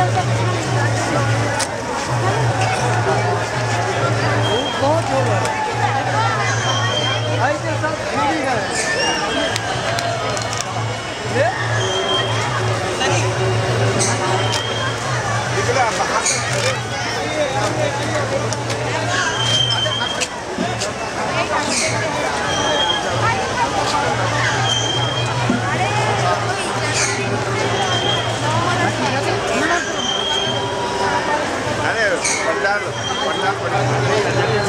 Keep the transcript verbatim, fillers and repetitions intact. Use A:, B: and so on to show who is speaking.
A: बहुत होगा भाई के साथ फ्री है ये निकला बाहर अरे पंडाल पंडाल पंडाल